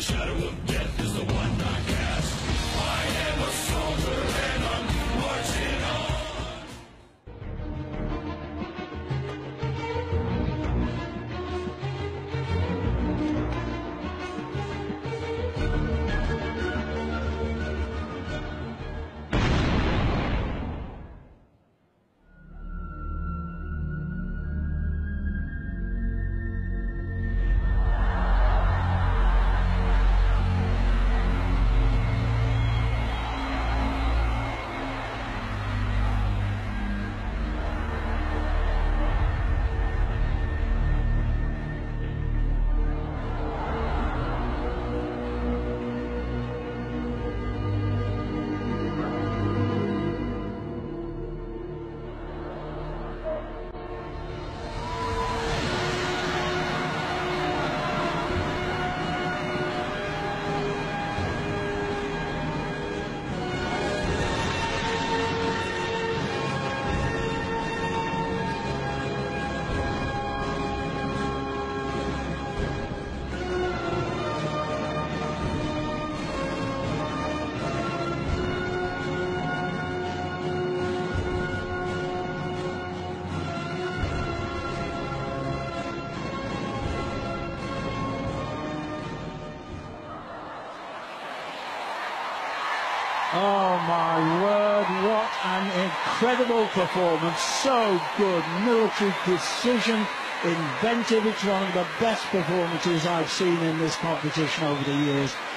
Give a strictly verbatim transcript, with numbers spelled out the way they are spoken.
shadow of death is the one I cast. I am a soldier and I'm marching on. Oh my word, what an incredible performance, so good, military precision, inventive. It's one of the best performances I've seen in this competition over the years.